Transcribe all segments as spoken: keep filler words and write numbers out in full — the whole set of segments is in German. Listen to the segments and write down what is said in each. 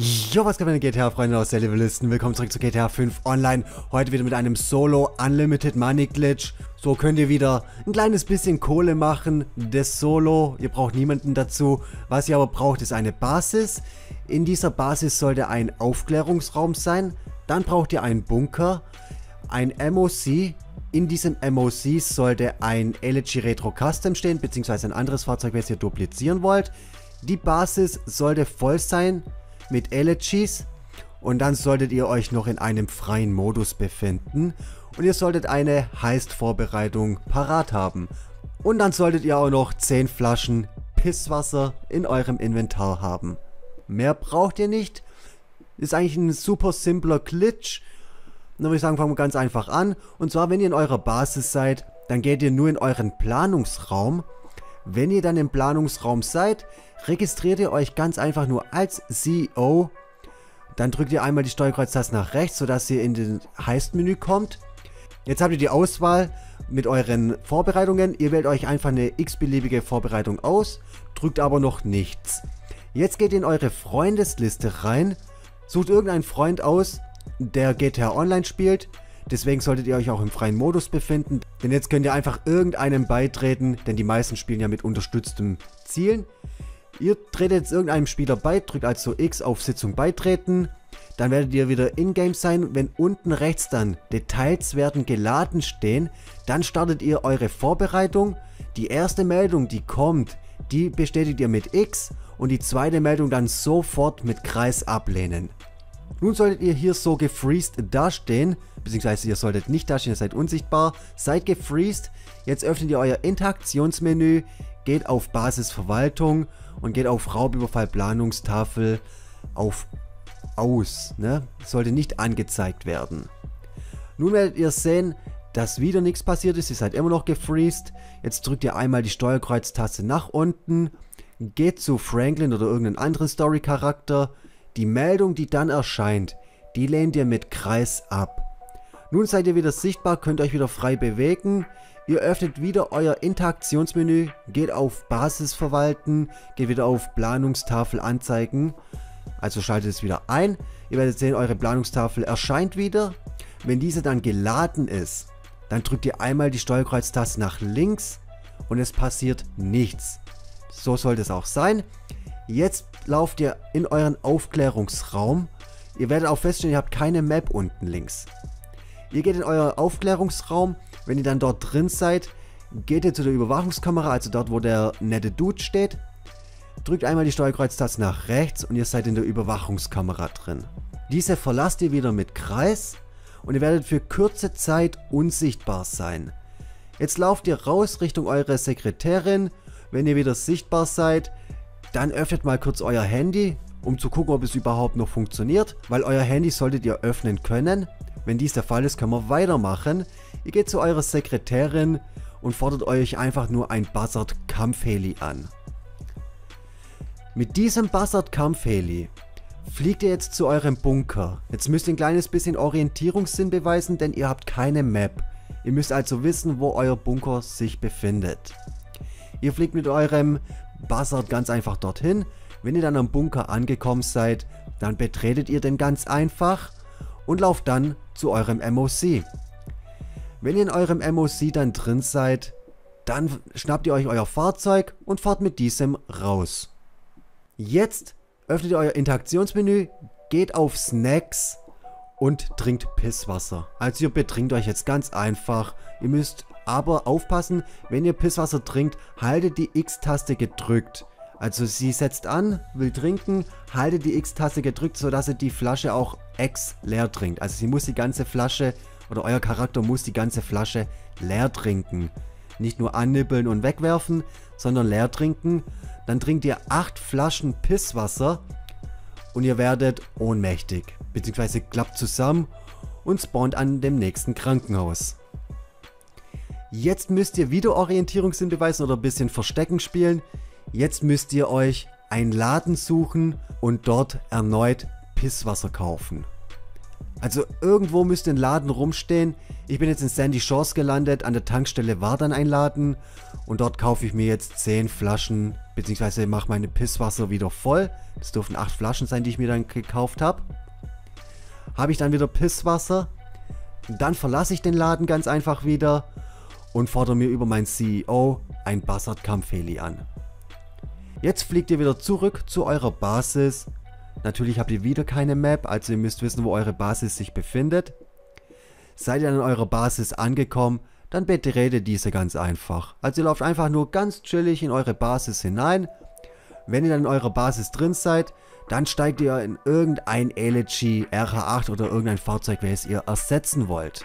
Jo, was geht, meine G T A-Freunde aus der Levelisten? Willkommen zurück zu G T A fünf Online. Heute wieder mit einem Solo Unlimited Money Glitch. So könnt ihr wieder ein kleines bisschen Kohle machen. Das Solo, ihr braucht niemanden dazu. Was ihr aber braucht, ist eine Basis. In dieser Basis sollte ein Aufklärungsraum sein. Dann braucht ihr einen Bunker, ein M O C. In diesem M O C sollte ein Elegy Retro Custom stehen, beziehungsweise ein anderes Fahrzeug, welches ihr duplizieren wollt. Die Basis sollte voll sein mit Elegys und dann solltet ihr euch noch in einem freien Modus befinden und ihr solltet eine Heist-Vorbereitung parat haben. Und dann solltet ihr auch noch zehn Flaschen Pisswasser in eurem Inventar haben. Mehr braucht ihr nicht. Ist eigentlich ein super simpler Glitch. Dann würde ich sagen, fangen wir ganz einfach an. Und zwar, wenn ihr in eurer Basis seid, dann geht ihr nur in euren Planungsraum. Wenn ihr dann im Planungsraum seid, registriert ihr euch ganz einfach nur als C E O. Dann drückt ihr einmal die Steuerkreuztaste nach rechts, sodass ihr in den Heist-Menü kommt. Jetzt habt ihr die Auswahl mit euren Vorbereitungen. Ihr wählt euch einfach eine x-beliebige Vorbereitung aus, drückt aber noch nichts. Jetzt geht ihr in eure Freundesliste rein, sucht irgendeinen Freund aus, der G T A Online spielt. Deswegen solltet ihr euch auch im freien Modus befinden, denn jetzt könnt ihr einfach irgendeinem beitreten, denn die meisten spielen ja mit unterstütztem Zielen. Ihr tretet jetzt irgendeinem Spieler bei, drückt also X auf Sitzung beitreten, dann werdet ihr wieder in-game sein. Wenn unten rechts dann Details werden geladen stehen, dann startet ihr eure Vorbereitung. Die erste Meldung, die kommt, die bestätigt ihr mit X und die zweite Meldung dann sofort mit Kreis ablehnen. Nun solltet ihr hier so gefreezed dastehen, beziehungsweise ihr solltet nicht dastehen, ihr seid unsichtbar, seid gefreezed. Jetzt öffnet ihr euer Interaktionsmenü, geht auf Basisverwaltung und geht auf Raubüberfall Planungstafel auf Aus. Ne? Sollte nicht angezeigt werden. Nun werdet ihr sehen, dass wieder nichts passiert ist, ihr seid immer noch gefreezed. Jetzt drückt ihr einmal die Steuerkreuztaste nach unten, geht zu Franklin oder irgendeinen anderen Story-Charakter. Die Meldung, die dann erscheint, die lehnt ihr mit Kreis ab. Nun seid ihr wieder sichtbar, könnt euch wieder frei bewegen. Ihr öffnet wieder euer Interaktionsmenü, geht auf Basis verwalten, geht wieder auf Planungstafel anzeigen. Also schaltet es wieder ein. Ihr werdet sehen, eure Planungstafel erscheint wieder. Wenn diese dann geladen ist, dann drückt ihr einmal die Steuerkreuztaste nach links und es passiert nichts. So sollte es auch sein. Jetzt lauft ihr in euren Aufklärungsraum. Ihr werdet auch feststellen, ihr habt keine Map unten links. Ihr geht in euren Aufklärungsraum. Wenn ihr dann dort drin seid, geht ihr zu der Überwachungskamera, also dort, wo der nette Dude steht. Drückt einmal die Steuerkreuztaste nach rechts und ihr seid in der Überwachungskamera drin. Diese verlasst ihr wieder mit Kreis und ihr werdet für kurze Zeit unsichtbar sein. Jetzt lauft ihr raus Richtung eure Sekretärin. Wenn ihr wieder sichtbar seid, dann öffnet mal kurz euer Handy, um zu gucken, ob es überhaupt noch funktioniert, weil euer Handy solltet ihr öffnen können. Wenn dies der Fall ist, können wir weitermachen. Ihr geht zu eurer Sekretärin und fordert euch einfach nur ein Buzzard Kampfheli an. Mit diesem Buzzard Kampfheli fliegt ihr jetzt zu eurem Bunker. Jetzt müsst ihr ein kleines bisschen Orientierungssinn beweisen, denn ihr habt keine Map. Ihr müsst also wissen, wo euer Bunker sich befindet. Ihr fliegt mit eurem Buzzard ganz einfach dorthin. Wenn ihr dann am Bunker angekommen seid, dann betretet ihr den ganz einfach und lauft dann zu eurem M O C. Wenn ihr in eurem M O C dann drin seid, dann schnappt ihr euch euer Fahrzeug und fahrt mit diesem raus. Jetzt öffnet ihr euer Interaktionsmenü, geht auf Snacks und trinkt Pisswasser. Also ihr betrinkt euch jetzt ganz einfach. Ihr müsst aber aufpassen, wenn ihr Pisswasser trinkt, haltet die X-Taste gedrückt. Also sie setzt an, will trinken, haltet die X-Taste gedrückt, sodass ihr die Flasche auch ex leer trinkt. Also sie muss die ganze Flasche, oder euer Charakter muss die ganze Flasche leer trinken. Nicht nur annibbeln und wegwerfen, sondern leer trinken. Dann trinkt ihr acht Flaschen Pisswasser und ihr werdet ohnmächtig. Beziehungsweise klappt zusammen und spawnt an dem nächsten Krankenhaus. Jetzt müsst ihr wieder Orientierungssinn beweisen oder ein bisschen Verstecken spielen. Jetzt müsst ihr euch einen Laden suchen und dort erneut Pisswasser kaufen. Also irgendwo müsste ein Laden rumstehen. Ich bin jetzt in Sandy Shores gelandet, an der Tankstelle war dann ein Laden und dort kaufe ich mir jetzt zehn Flaschen beziehungsweise mache meine Pisswasser wieder voll. Das dürfen acht Flaschen sein, die ich mir dann gekauft habe. Habe ich dann wieder Pisswasser. Dann verlasse ich den Laden ganz einfach wieder und fordere mir über meinen C E O ein Buzzard Kampfheli an. Jetzt fliegt ihr wieder zurück zu eurer Basis. Natürlich habt ihr wieder keine Map, also ihr müsst wissen, wo eure Basis sich befindet. Seid ihr an eurer Basis angekommen, dann betretet diese ganz einfach. Also ihr lauft einfach nur ganz chillig in eure Basis hinein. Wenn ihr dann in eurer Basis drin seid, dann steigt ihr in irgendein Elegy, R H acht oder irgendein Fahrzeug, welches ihr ersetzen wollt.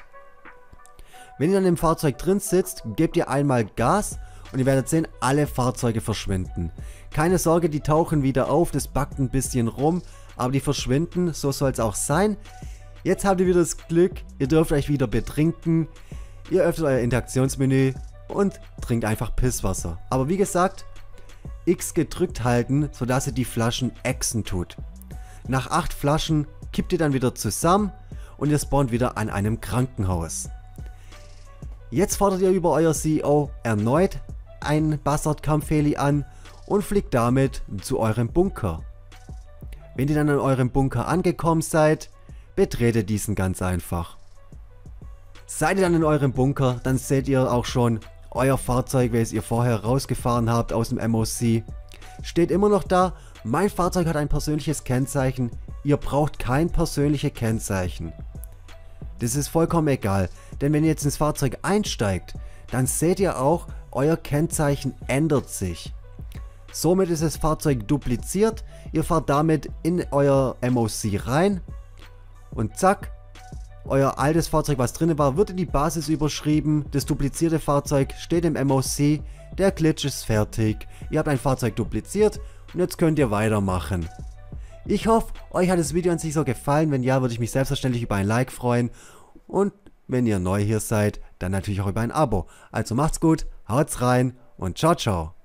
Wenn ihr dann im Fahrzeug drin sitzt, gebt ihr einmal Gas und ihr werdet sehen, alle Fahrzeuge verschwinden. Keine Sorge, die tauchen wieder auf, das backt ein bisschen rum, aber die verschwinden, so soll es auch sein. Jetzt habt ihr wieder das Glück, ihr dürft euch wieder betrinken, ihr öffnet euer Interaktionsmenü und trinkt einfach Pisswasser. Aber wie gesagt, X gedrückt halten, sodass ihr die Flaschen ächzen tut. Nach acht Flaschen kippt ihr dann wieder zusammen und ihr spawnt wieder an einem Krankenhaus. Jetzt fordert ihr über euer C E O erneut ein Buzzard Kampfheli an und fliegt damit zu eurem Bunker. Wenn ihr dann an eurem Bunker angekommen seid, betretet diesen ganz einfach. Seid ihr dann in eurem Bunker, dann seht ihr auch schon euer Fahrzeug, welches ihr vorher rausgefahren habt aus dem M O C. Steht immer noch da, mein Fahrzeug hat ein persönliches Kennzeichen, ihr braucht kein persönliches Kennzeichen. Das ist vollkommen egal, denn wenn ihr jetzt ins Fahrzeug einsteigt, dann seht ihr auch, euer Kennzeichen ändert sich. Somit ist das Fahrzeug dupliziert, ihr fahrt damit in euer M O C rein und zack, euer altes Fahrzeug, was drin war, wird in die Basis überschrieben, das duplizierte Fahrzeug steht im M O C, der Glitch ist fertig, ihr habt ein Fahrzeug dupliziert und jetzt könnt ihr weitermachen. Ich hoffe, euch hat das Video an sich so gefallen, wenn ja, würde ich mich selbstverständlich über ein Like freuen und wenn ihr neu hier seid, dann natürlich auch über ein Abo. Also macht's gut, haut's rein und ciao ciao.